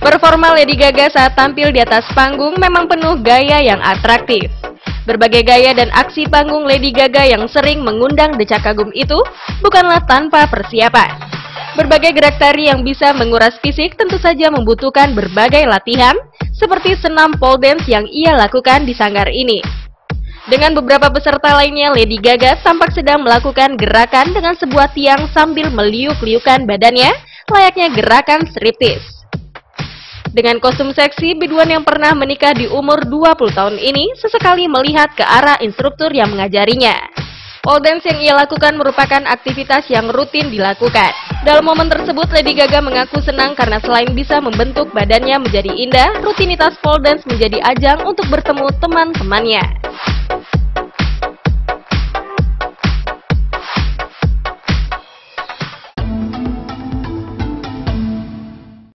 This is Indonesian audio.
Performa Lady Gaga saat tampil di atas panggung memang penuh gaya yang atraktif. Berbagai gaya dan aksi panggung Lady Gaga yang sering mengundang decak kagum itu bukanlah tanpa persiapan. Berbagai gerak tari yang bisa menguras fisik tentu saja membutuhkan berbagai latihan, seperti senam pole dance yang ia lakukan di sanggar ini. Dengan beberapa peserta lainnya, Lady Gaga tampak sedang melakukan gerakan dengan sebuah tiang sambil meliuk-liukan badannya, layaknya gerakan striptease. Dengan kostum seksi, biduan yang pernah menikah di umur 20 tahun ini sesekali melihat ke arah instruktur yang mengajarinya. Pole dance yang ia lakukan merupakan aktivitas yang rutin dilakukan. Dalam momen tersebut, Lady Gaga mengaku senang karena selain bisa membentuk badannya menjadi indah, rutinitas pole dance menjadi ajang untuk bertemu teman-temannya.